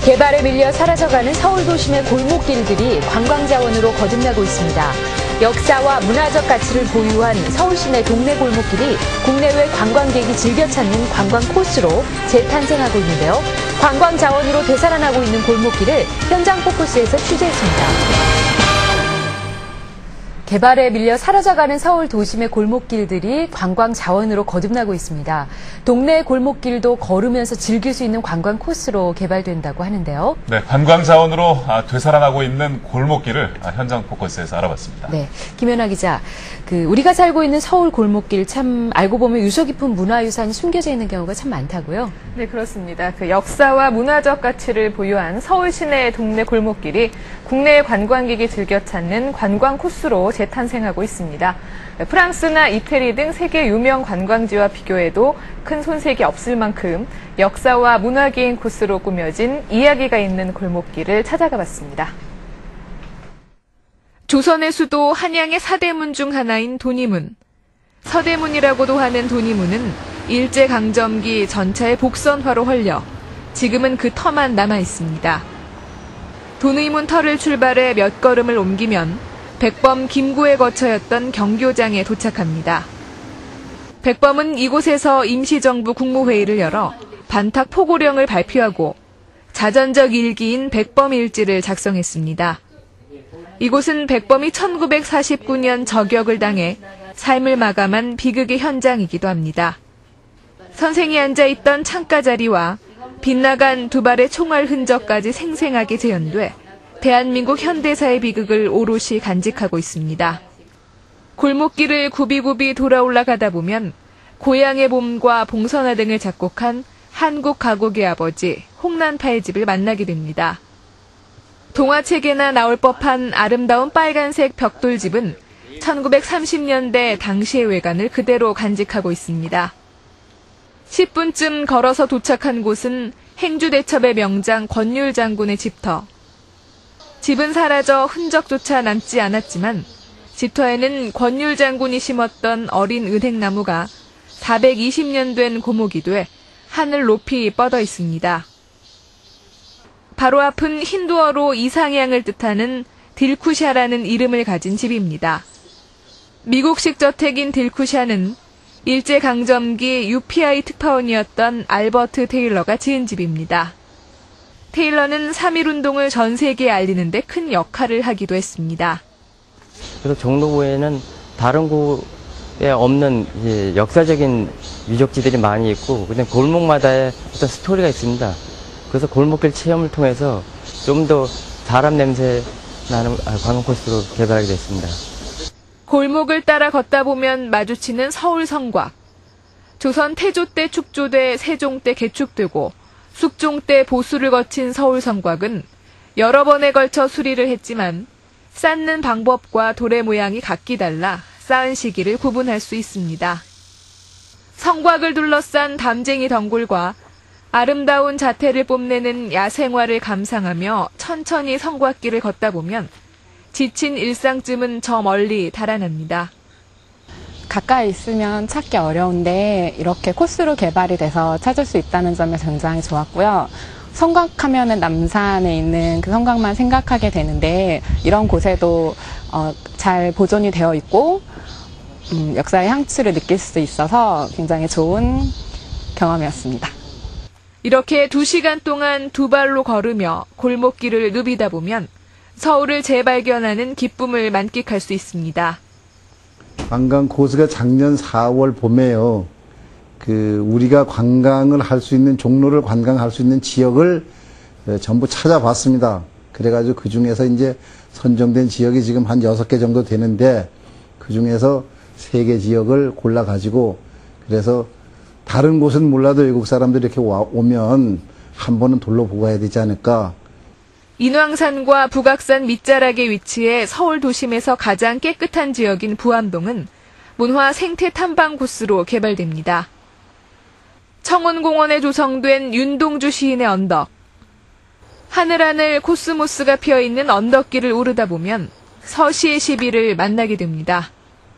개발에 밀려 사라져가는 서울 도심의 골목길들이 관광자원으로 거듭나고 있습니다. 역사와 문화적 가치를 보유한 서울 시내 동네 골목길이 국내외 관광객이 즐겨 찾는 관광 코스로 재탄생하고 있는데요. 관광 자원으로 되살아나고 있는 골목길을 현장 포커스에서 취재했습니다. 개발에 밀려 사라져가는 서울 도심의 골목길들이 관광 자원으로 거듭나고 있습니다. 동네 골목길도 걸으면서 즐길 수 있는 관광 코스로 개발된다고 하는데요. 네, 관광 자원으로 되살아나고 있는 골목길을 현장 포커스에서 알아봤습니다. 네, 김연아 기자, 우리가 살고 있는 서울 골목길 참 알고 보면 유서 깊은 문화유산이 숨겨져 있는 경우가 참 많다고요? 네, 그렇습니다. 역사와 문화적 가치를 보유한 서울 시내 동네 골목길이 국내 관광객이 즐겨 찾는 관광 코스로 재탄생하고 있습니다. 프랑스나 이태리 등 세계 유명 관광지와 비교해도 큰 손색이 없을 만큼 역사와 문화기행 코스로 꾸며진 이야기가 있는 골목길을 찾아가 봤습니다. 조선의 수도 한양의 사대문 중 하나인 돈이문. 서대문이라고도 하는 돈이문은 일제강점기 전차의 복선화로 헐려 지금은 그 터만 남아 있습니다. 돈의문 터를 출발해 몇 걸음을 옮기면 백범 김구에 거처였던 경교장에 도착합니다. 백범은 이곳에서 임시정부 국무회의를 열어 반탁 포고령을 발표하고 자전적 일기인 백범일지를 작성했습니다. 이곳은 백범이 1949년 저격을 당해 삶을 마감한 비극의 현장이기도 합니다. 선생이 앉아있던 창가 자리와 빗나간 두 발의 총알 흔적까지 생생하게 재현돼 대한민국 현대사의 비극을 오롯이 간직하고 있습니다. 골목길을 굽이굽이 돌아올라 가다 보면 고향의 봄과 봉선화 등을 작곡한 한국 가곡의 아버지 홍난파의 집을 만나게 됩니다. 동화책에나 나올 법한 아름다운 빨간색 벽돌집은 1930년대 당시의 외관을 그대로 간직하고 있습니다. 10분쯤 걸어서 도착한 곳은 행주대첩의 명장 권율 장군의 집터. 집은 사라져 흔적조차 남지 않았지만 집터에는 권율 장군이 심었던 어린 은행나무가 420년 된 고목이 돼 하늘 높이 뻗어 있습니다. 바로 앞은 힌두어로 이상향을 뜻하는 딜쿠샤라는 이름을 가진 집입니다. 미국식 저택인 딜쿠샤는 일제강점기 UPI 특파원이었던 알버트 테일러가 지은 집입니다. 테일러는 3.1운동을 전 세계에 알리는 데 큰 역할을 하기도 했습니다. 그래서 종로구에는 다른 구에 없는 역사적인 유적지들이 많이 있고 그다음에 골목마다의 어떤 스토리가 있습니다. 그래서 골목길 체험을 통해서 좀 더 사람 냄새 나는 관광 코스로 개발하게 됐습니다. 골목을 따라 걷다 보면 마주치는 서울 성곽. 조선 태조 때 축조돼 세종 때 개축되고 숙종 때 보수를 거친 서울 성곽은 여러 번에 걸쳐 수리를 했지만 쌓는 방법과 돌의 모양이 각기 달라 쌓은 시기를 구분할 수 있습니다. 성곽을 둘러싼 담쟁이 덩굴과 아름다운 자태를 뽐내는 야생화를 감상하며 천천히 성곽길을 걷다 보면 지친 일상쯤은 저 멀리 달아납니다. 가까이 있으면 찾기 어려운데 이렇게 코스로 개발이 돼서 찾을 수 있다는 점에 굉장히 좋았고요. 성곽하면은 남산에 있는 그 성곽만 생각하게 되는데 이런 곳에도 잘 보존이 되어 있고 역사의 향취를 느낄 수 있어서 굉장히 좋은 경험이었습니다. 이렇게 2시간 동안 두 발로 걸으며 골목길을 누비다 보면 서울을 재발견하는 기쁨을 만끽할 수 있습니다. 관광 코스가 작년 4월 봄에요. 우리가 관광을 할 수 있는 종로를 관광할 수 있는 지역을 전부 찾아봤습니다. 그래가지고 그 중에서 이제 선정된 지역이 지금 한 6개 정도 되는데 그 중에서 3개 지역을 골라가지고 그래서 다른 곳은 몰라도 외국 사람들이 이렇게 오면 한 번은 둘러보고 가야 되지 않을까. 인왕산과 북악산 밑자락에 위치해 서울 도심에서 가장 깨끗한 지역인 부암동은 문화 생태 탐방 코스로 개발됩니다. 청운공원에 조성된 윤동주 시인의 언덕. 하늘하늘 코스모스가 피어있는 언덕길을 오르다 보면 서시의 시비를 만나게 됩니다.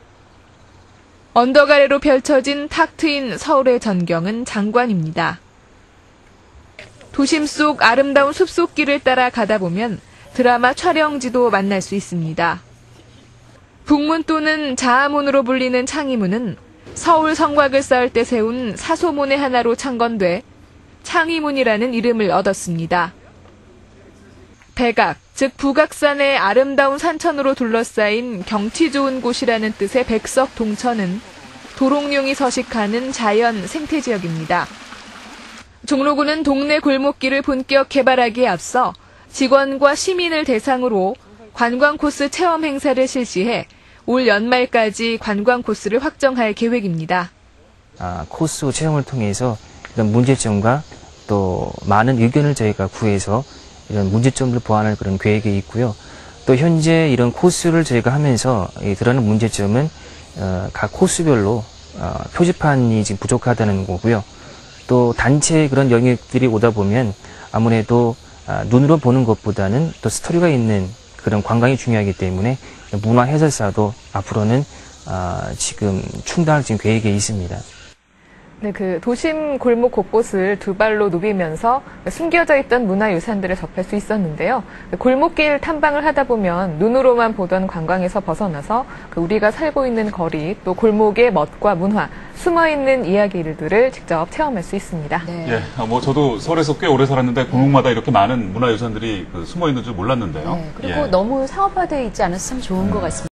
언덕 아래로 펼쳐진 탁 트인 서울의 전경은 장관입니다. 도심 속 아름다운 숲속길을 따라 가다 보면 드라마 촬영지도 만날 수 있습니다. 북문 또는 자하문으로 불리는 창의문은 서울 성곽을 쌓을 때 세운 사소문의 하나로 창건돼 창의문이라는 이름을 얻었습니다. 백악, 즉 북악산의 아름다운 산천으로 둘러싸인 경치 좋은 곳이라는 뜻의 백석 동천은 도롱뇽이 서식하는 자연 생태지역입니다. 종로구는 동네 골목길을 본격 개발하기에 앞서 직원과 시민을 대상으로 관광 코스 체험 행사를 실시해 올 연말까지 관광 코스를 확정할 계획입니다. 코스 체험을 통해서 이런 문제점과 또 많은 의견을 저희가 구해서 이런 문제점을 보완할 그런 계획이 있고요. 또 현재 이런 코스를 저희가 하면서 드러나는 문제점은 각 코스별로 표지판이 지금 부족하다는 거고요. 또 단체의 그런 영역들이 오다 보면 아무래도 눈으로 보는 것보다는 또 스토리가 있는 그런 관광이 중요하기 때문에 문화 해설사도 앞으로는 지금 충당할 지금 계획에 있습니다. 네, 그 도심 골목 곳곳을 두 발로 누비면서 숨겨져 있던 문화유산들을 접할 수 있었는데요. 골목길 탐방을 하다 보면 눈으로만 보던 관광에서 벗어나서 우리가 살고 있는 거리, 또 골목의 멋과 문화, 숨어있는 이야기들을 직접 체험할 수 있습니다. 네. 예, 뭐 저도 서울에서 꽤 오래 살았는데 골목마다 이렇게 많은 문화유산들이 숨어 있는 줄 몰랐는데요. 네, 그리고 예. 너무 상업화되어 있지 않아서 참 좋은 것 같습니다.